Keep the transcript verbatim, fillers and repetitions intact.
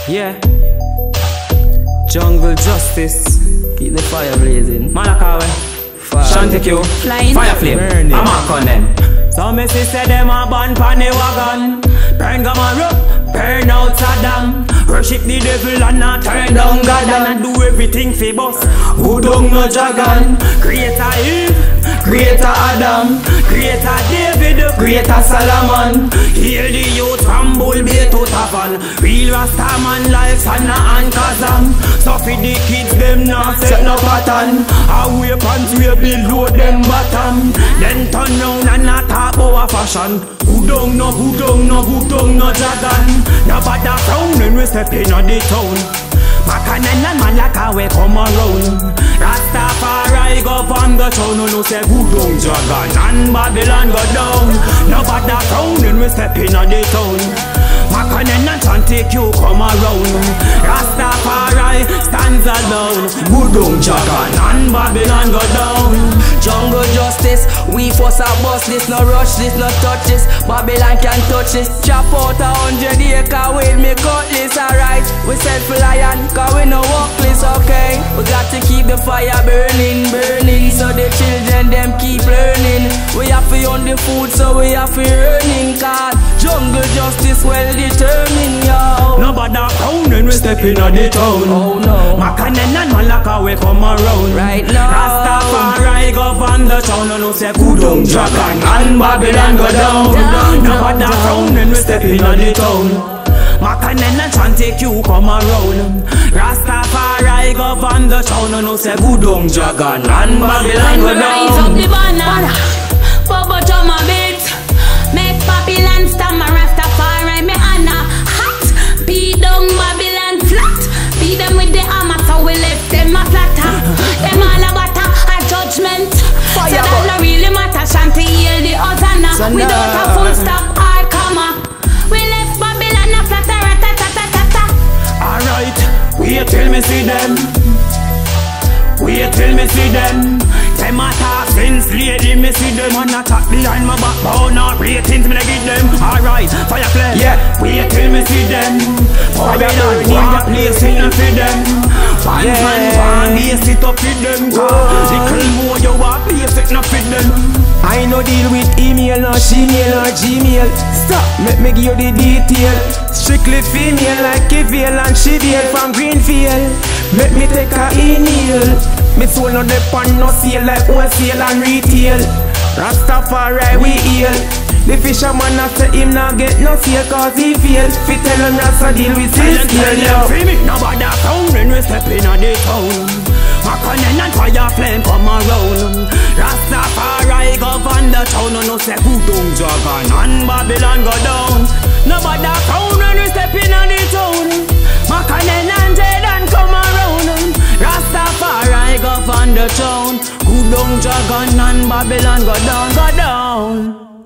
Yeah. Jungle Justice. Keep the fire blazing. Malakaaweh. Shanti Q. Flying. Fire flame. I'm Makon them. So me see say them a ban pan the wagon. Burn Gamma, burn out Saddam. Worship the devil and not turn down God. And do everything for boss. Who don't know Dragon? Creator Eve, Creator Adam, Creator David, Creator Solomon. Heal the youth from bull bay to tavern. Real Rasta man like Sana and Kazam. So for the kids them not set no pattern. Our weapons we build load them bottom. Then turn round and not talk about fashion. Who don't know, who don't know, who don't know Dragon? Nobody frown when we step in on the town. Makon and Malakaaweh come around. Rastafari go from the town. No no say who don't Dragon and Babylon go down. Nobody frown when we step in on the town. Makon and Shanti Q come around. Rastafari stands alone. Who don't Dragon and Babylon go down. Jungle Justice, we force a bust this, no rush this, no touch this. Babylon can touch this. Chop out a hundred acre with me cutlass, alright. We self-reliant, cause we no workless, okay. We got to keep the fire burning, burning, so the children them keep learning. We have to own the food, so we have to earning, cause Jungle Justice well determined, yo. Nobody frown when we step in on the town. Oh no. Makon and Malakaaweh come around. Right now. Rastafari go from the town. No no say who don't Dragon and Babylon go down. down Nobody down, frown when we step in on the town. Makon and Shanti Q come around. Rastafari go from the town. No no say who don't Dragon and Babylon go down. Rise up the banner, Bobo to my beat. Make Babylon stand, my Rastafari me Anna. Hot, beat down Babylon flat. Beat them with the hammer, so we left them a flatter. Them all about a judgment. So that no really matter. Shanti heal the Hosanna. Without a full stop or comma. We left Babylon a flatter, ta-ta-ta-ta-ta. Alright, wait till me see them. Wait till me see them. Them a talk since lately me see them. And attack behind my backbone. Not ratings me to give them. Alright, fire flame. Yeah, wait till me see them. Babylon need a place in for them. One man, one base it up with them. Little more you want place it not for them. I no deal with email or Gmail or Gmail. Stop, make me give you the detail. Strictly female like Kiviel and Shiviel from Greenfield. Make me take a email. Me soul no dep on no sale like wholesale and retail. Rastafari we heal. The fisherman a say him not get no sale cause he fail. Fi tell him Rasta deal with his scale, yo. Nobody found when we step in on the town. Makon and fire flame come around. Rastafari go from the town. No no say who don't Dragon and Babylon go down. Nobody found when we step in on the town. Makon and Jaden come around. Rastafari go from the town. Who don't Dragon and Babylon go down, go down.